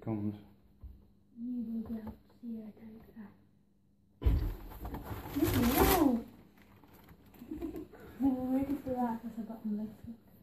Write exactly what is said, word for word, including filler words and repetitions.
comes. You will be able to see her tank. No! I'm ready for that. That's a button leg.